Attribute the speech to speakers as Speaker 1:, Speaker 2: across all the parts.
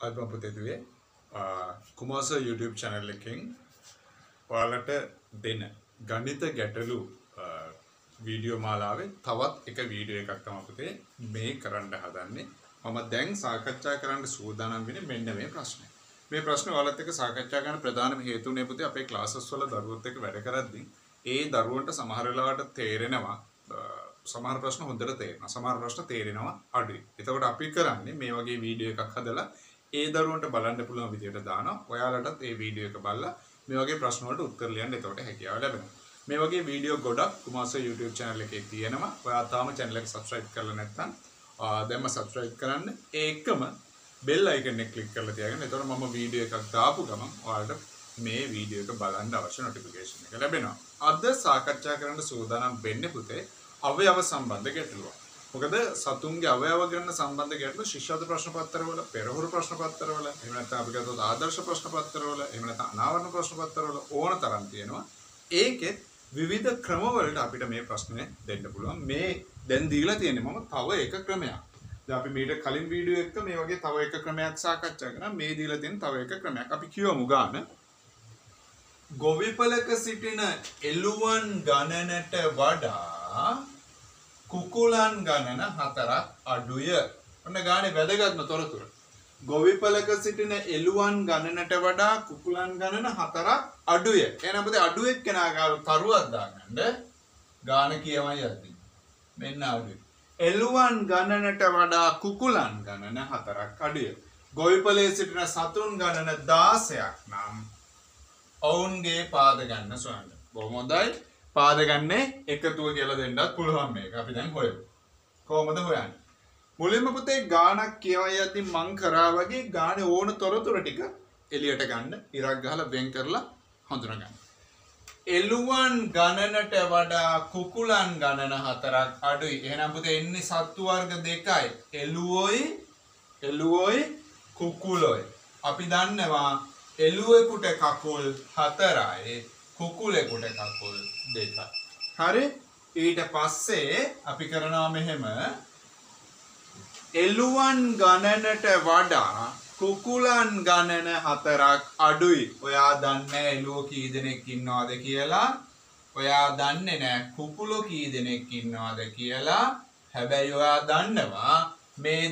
Speaker 1: අද මම පුතේ දුවේ කුමාස YouTube channel එකෙන් ඔයාලට දෙන ගණිත ගැටලු වීඩියෝ මාලාවේ තවත් එක වීඩියෝ එකක් තමයි පුතේ මේ කරන්න හදන්නේ. මම දැන් සාකච්ඡා කරන්න සූදානම් වෙන්නේ මෙන්න මේ ප්‍රශ්නේ. මේ ප්‍රශ්නේ ඔයාලත් එක්ක සාකච්ඡා කරන්න ප්‍රධානම හේතුුනේ පුතේ අපේ ක්ලාසස් වල දරුවොත් එක්ක වැඩ කරද්දී ඒ දරුවන්ට සමහර වෙලාවට තේරෙනවා සමහර ප්‍රශ්න හොඳට තේරෙනවා. සමහර ප්‍රශ්න තේරෙනවා අඩුයි. එතකොට අපි කරන්නේ මේ වගේ වීඩියෝ එකක් හදලා ඒ දරුවන්ට බලන්න පුළුවන් විදියට දානවා. ඔයාලටත් මේ වීඩියෝ එක බලලා මේ වගේ ප්‍රශ්න වලට උත්තර ලියන්න එතකොට හැකියාව ලැබෙනවා. මේ වගේ වීඩියෝ ගොඩක් කුමාස YouTube channel එකේ තියෙනවා. ඔයා තාම channel එක subscribe කරලා නැත්නම් දැන්ම subscribe කරන්න. ඒ එක්කම bell icon එක click කරලා තියාගන්න. එතකොට මම වීඩියෝ එකක් දාපු ගමන් ඔයාලට මේ වීඩියෝ එක බලන්න අවශ්‍ය notification එක ලැබෙනවා. අද සාකච්ඡා කරන්න සූදානම් වෙන්නේ පුතේ අවයව සම්බන්ධ ගැටලුවක්. මොකද සතුන්ගේ අවයව ගන්න සම්බන්ධ ගැටලු ශිෂ්‍යාර්ථ ප්‍රශ්න පත්‍රවල, පෙරහුරු ප්‍රශ්න පත්‍රවල, එහෙම නැත්නම් අපි ගත්තොත් ආදර්ශ ප්‍රශ්න පත්‍රවල, එහෙම නැත්නම් අනාවරණ ප්‍රශ්න පත්‍රවල ඕන තරම් තියෙනවා. ඒකෙත් විවිධ ක්‍රමවලට අපිට මේ ප්‍රශ්නේ දෙන්න පුළුවන්. මේ දැන් දීලා තියෙන්නේ මම තව එක ක්‍රමයක්. දැන් අපි මීට කලින් වීඩියෝ එක මේ වගේ තව එක ක්‍රමයක් සාකච්ඡා කරා. මේ දීලා තියෙන තව එක ක්‍රමයක්. අපි කියවමු ගාන. ගොවිපලක සිටින එළුවන් ගණනට වඩා කුකුලන් ගණන 4ක් අඩුය. ඔන්න ගානේ වැදගත්ම තොරතුර. ගොවිපලක සිටින එළුවන් ගණනට වඩා කුකුලන් ගණන 4ක් අඩුය. එහෙනම් පුතේ අඩු එක්කෙනා ගාව තරුවක් දාගන්න. ගාන කියමයි යද්දි. මෙන්න අඩුයි. එළුවන් ගණනට වඩා කුකුලන් ගණන 4ක් අඩුය. ගොවිපලයේ සිටින සතුන් ගණන 16ක් නම් ඔවුන්ගේ පාද ගන්න සොයන්න. බොහොම හොඳයි. පාද ගන්නේ එකතුව කියලා දෙන්නත් පුළුවන් මේක. අපි දැන් හොයමු. කොහොමද හොයන්නේ? මුලින්ම පුතේ ගානක් කියවයි යද්දි මං කරා වගේ ගානේ ඕන තොරතුරු ටික එළියට ගන්න, ඉරක් ගහලා වෙන් කරලා හඳුනා ගන්න. එළුවන් ගණනට වඩා කුකුලන් ගණන 4ක් අඩුයි. එහෙනම් පුතේ එන්නේ සත්තු වර්ග දෙකයි. එළුවොයි කුකුලොයි. අපි දන්නවා එළුවෙකුට කකුල් 4යි. කුකුලෙකුට කකුල් 2යි. හරි? ඊට පස්සේ අපි කරනවා මෙහෙම. එළුවන් ගණනට වඩා කුකුලන් ගණන 4ක් අඩුයි. ඔයා දන්නේ එළුවෝ කී දෙනෙක් ඉන්නවද කියලා? ඔයා දන්නේ නැහැ කුකුලෝ කී දෙනෙක් ඉන්නවද කියලා. හැබැයි ඔයා දන්නවා මේ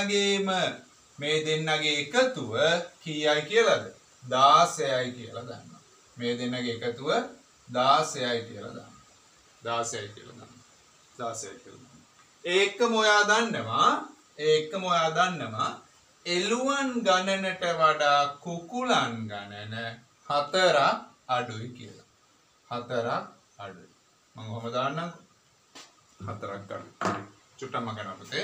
Speaker 1: දෙන්නගේ එකතුව කීයයි කියලාද? 16යි කියලා දන්නවා. මේ දෙන්නගේ එකතුව 16යි කියලා දාන්න. 16යි කියලා දාන්න. 16යි කියලා දාන්න. ඒකම ඔයා දන්නවා එළුවන් ගණනට වඩා කුකුලන් ගණන 4ක් අඩුයි කියලා. 4ක් අඩුයි. මම කොහොමද දාන්නම්කෝ? 4ක් අඩුයි. චුට්ටක්ම කරන්න පුතේ.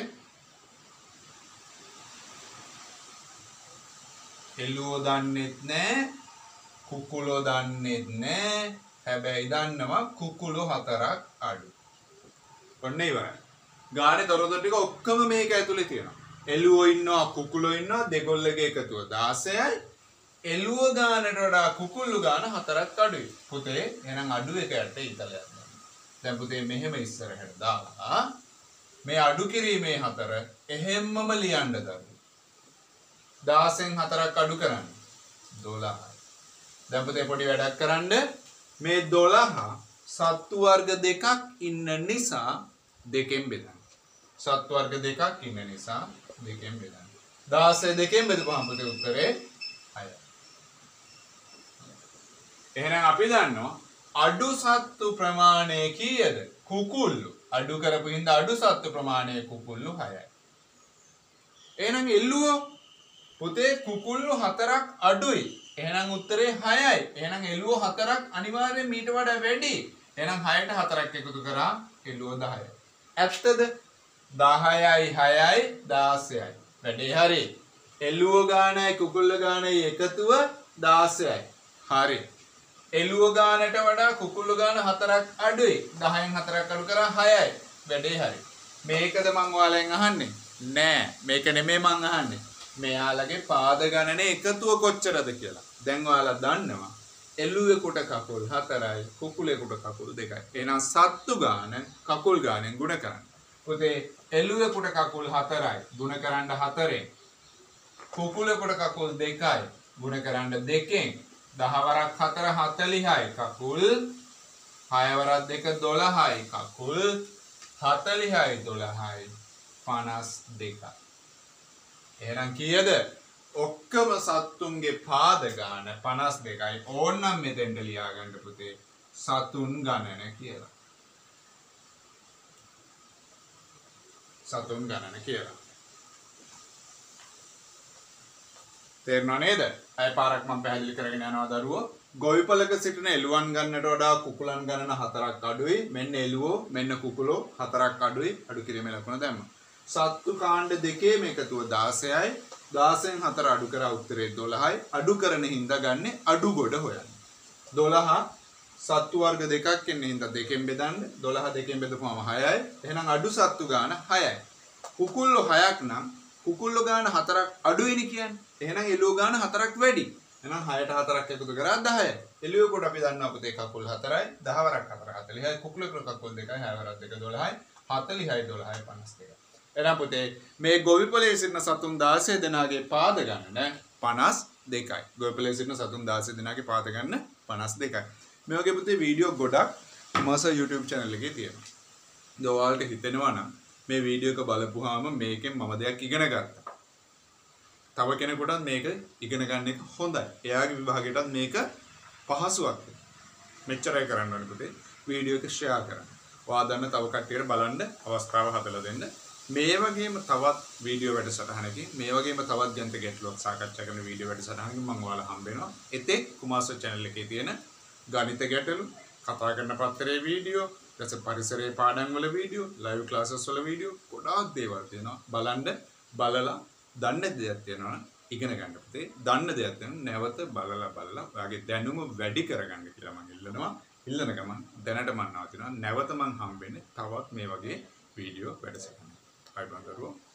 Speaker 1: එළුවෝ දන්නෙත් නෑ කුකුලෝ දන්නෙත් නෑ. හැබැයි දන්නවා කුකුලෝ 4ක් අඩු. ඔන්න ඉවරයි. ගානේ තොරතුරු ටික ඔක්කොම මේක ඇතුලේ තියෙනවා. එළුවෝ ඉන්නවා කුකුලෝ ඉන්නවා දෙගොල්ලගේ එකතුව 16යි. එළුවෝ ගානට වඩා කුකුල්ලු ගාන 4ක් අඩුයි. පුතේ එහෙනම් අඩු එකට ඉතලයක් ගන්න. දැන් පුතේ මෙහෙම ඉස්සරහට දාලා මේ අඩු කිරීමේ 4 එහෙම්මම ලියන්න දරුවෝ. 16න් 4ක් අඩු කරන්න 12යි. දැන් පුතේ පොඩි වැඩක් කරන්න. මේ 12 සත්තු වර්ග දෙකක් ඉන්න නිසා දෙකෙන් බෙදන්න. සත්තු වර්ග දෙකක් ඉන්න නිසා දෙකෙන් බෙදන්න. 16 දෙකෙන් බෙදපුවම පුතේ උත්තරේ 6යි. එහෙනම් අපි දන්නවා අඩු සත්තු ප්‍රමාණය කීයද? කුකුල්ලු. අඩු කරපු හින්දා අඩු සත්තු ප්‍රමාණය කුකුල්ලු 6යි. එහෙනම් එළුවෝ පුතේ කුකුල්ලු 4ක් අඩුයි. එහෙනම් උත්තරේ 6යි. එහෙනම් එළුවෝ 4ක් අනිවාර්යෙන් මීට වඩා වැඩි. එහෙනම් 6ට 4ක් එකතු කරා එළුවෝ 10යි. ඇත්තද? 10යි 6යි 16යි. වැඩේ හරි. එළුවෝ ගානයි කුකුල්ල ගානයි එකතුව 16යි. හරි. එළුවෝ ගානට වඩා කුකුල්ල ගාන 4ක් අඩුයි. 10න් 4ක් අඩු කරා 6යි. වැඩේ හරි. මේකද මං ඔයාලෙන් අහන්නේ? නෑ. මේක නෙමෙයි මං අහන්නේ. මෙයාලගේ පාද ගණනේ එකතුව කොච්චරද කියලා. දැන් ඔයාලා දන්නවා එළුවෙකුට කකුල් 4යි කුකුලෙකුට කකුල් 2යි. එහෙනම් සත්තු ගාන කකුල් ගානෙන් ගුණ කරන්න. පුතේ එළුවෙකුට කකුල් 4යි ගුණ කරන්න 4ෙන් කුකුලෙකුට කකුල් 2යි. ගුණ කරන්න 2කින් 10 වරක් 4 40යි. කකුල් 6 වරක් 2 12යි. කකුල් 40යි 12යි 52යි. එහෙනම් කීයද? ඔක්කොම සත්තුන්ගේ පාද ගාන 52යි. ඕන්නම් මෙතෙන්ට ලියා ගන්න පුතේ සතුන් ගණන කියලා. සතුන් ගණන කියලා. තේරුණා නේද? අය පාරක් මම පැහැදිලි කරගෙන යනවා දරුවෝ. ගොවිපලක සිටින එළුවන් ගන්නට වඩා කුකුලන් ගණන 4ක් අඩුයි. මෙන්න එළුවෝ මෙන්න කුකුලෝ 4ක් අඩුයි. අඩු කිරීමේ ලකුණ දැම්මා. සත්තු කාණ්ඩ දෙකේම එකතුව 16යි. 16න් 4 අඩු කරා උත්තරේ 12යි. අඩු කරන හින්දා ගන්න අඩු ගොඩ හොයන්න. 12 සත්තු වර්ග දෙකක් ඉන්න හින්දා දෙකෙන් බෙදන්න. 12 දෙකෙන් බෙදපුවම 6යි. එහෙනම් අඩු සත්තු ගාන 6යි. කුකුල්ලෝ 6ක් නම් කුකුල්ලෝ ගාන 4ක් අඩුයිනේ කියන්නේ. එහෙනම් එළුවෝ ගාන 4ක් වැඩි. එහෙනම් 6ට 4ක් එකතු කරා 10යි. එළුවෙකුට අපි දන්නවා පුතේ කකුල් 4යි. 10 වරක් 4 40යි. කුකුලෙකුට කකුල් 2යි. 6 වරක් 2 12යි. 40යි 12යි 52යි. එහෙනම් පුතේ මේ ගොවිපලයේ සිටින සතුන් 16 දෙනාගේ පාද ගණන 52යි. ගොවිපලයේ සිටින සතුන් 16 දෙනාගේ පාද ගණන 52යි. මේ වගේ පුතේ වීඩියෝ ගොඩක් මාස YouTube channel එකේ තියෙනවා. ඉතින් ඔයාලට හිතෙනවා නම් මේ වීඩියෝ එක බලපුවාම මේකෙන් මම දෙයක් ඉගෙන ගත්තා. තව කෙනෙකුටත් මේක ඉගෙන ගන්න එක හොඳයි. එයාගේ විභාගයටත් මේක පහසුවක්. මෙච්චරයි කරන්න ඕනේ පුතේ. වීඩියෝ එක ෂෙයා කරන්න. ඔයා දන්න තව කට්ටියට බලන්න අවස්ථාව හදලා දෙන්න. මේ වගේම තවත් වීඩියෝ වැඩසටහනකින් මේ වගේම තවත් ජන්ත ගැටලුවක් සාකච්ඡා කරන වීඩියෝ වැඩසටහනකින් මම ඔයාලා හම්බ වෙනවා. එතෙක් කුමාසෝ channel එකේ තියෙන ගණිත ගැටලු, කතා කරන පත්‍රයේ වීඩියෝ, ඊට පරිසරයේ පාඩම් වල වීඩියෝ, live classes වල වීඩියෝ ගොඩාක් දේවල් තියෙනවා. බලන්න බලලා දන්න දෙයක් තියෙනවා ඉගෙන ගන්න පුතේ. දන්න දෙයක් තියෙනවා නැවත බලලා ඔයාගේ දැනුම වැඩි කරගන්න කියලා මම ඉල්ලනවා. ඉල්ලන ගමන් දැනට මම නවතිනවා. නැවත මම හම්බෙන්නේ තවත් මේ වගේ වීඩියෝ වැඩසටහනක්. අය බඳරුවෝ